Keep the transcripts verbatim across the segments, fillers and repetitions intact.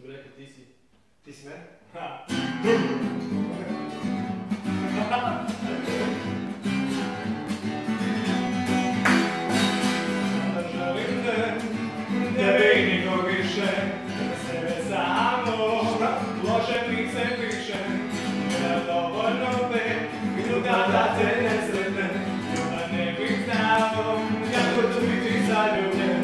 bi rekao ti si... Ti si meni? Ha! Da želim te, ne bi nikog više, sebe samo, loše mi se piše, da dovoljno pet, minuta da te ne sretnem, da ne bih znao, kako ću biti zaljubljen.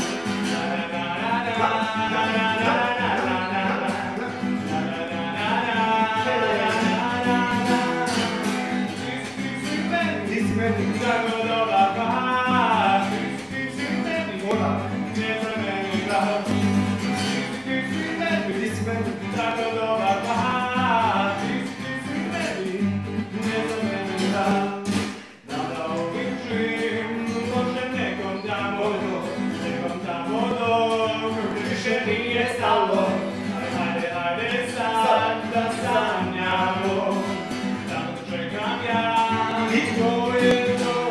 Tako dobar pas, ti si meni, ne za meni glas. Ti si meni, ti si meni, tako dobar pas, ti si meni, ne za meni glas. Da da uvičim, možda nekom tamo, nekom tamo dok više nije stalo. Hajde, hajde sad da sanjamo, tamo čekam ja i to je.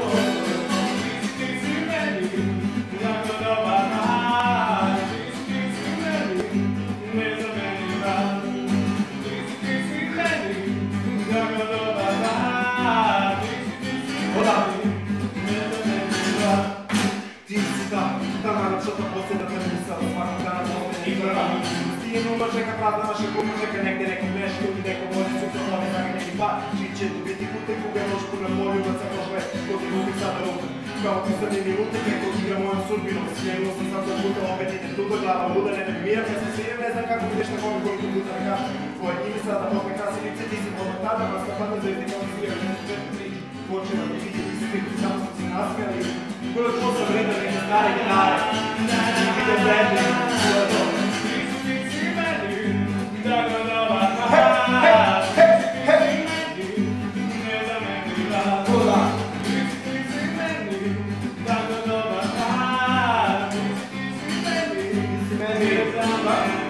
Ti si ta, ta najlepšota posljeda te misla, svakog dana ovdje i prva. Stijem umro čeka prazna naša kupa, čeka negdje nekom neš ljudi, nekom vodi su prohlade, zaka neki par. Čiji će tu biti kute kuge, lošku na polju, kad se prošle, kod ti gubi sada ruka. Kao ti srni minute, neko igra mojom sudbinom, smijenuo sam sam to puta, opet idem tu do glava, luda, ne ne miram, ja sam svijem, ne znam kako ideš na kome koliko puta ne kažem. Tvoje ime sada, opet krasilice, ti si odmah tada, vas kad padne zvezdi, kao ti svijem, ne četiri priče. Počela ti vidjeti svi, samo smo se nasmijali. Bilo čuo sam vreda neke stare gitare. Vidio vrede, bilo je to. Ti si meni, tako dobar pas. Ti si meni, ne za meni glas. Ti si meni, tako dobar pas. Ti si meni, ne za meni glas.